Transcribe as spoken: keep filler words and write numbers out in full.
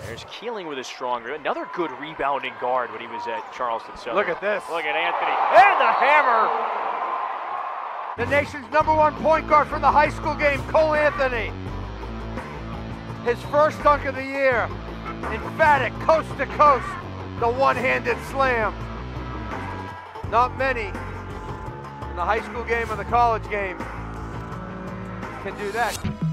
There's Keeling with a stronger, another good rebounding guard when he was at Charleston Southern. Look at this. Look at Anthony, and the hammer! The nation's number one point guard from the high school game, Cole Anthony. His first dunk of the year. Emphatic, coast to coast, the one-handed slam. Not many in the high school game or the college game can do that.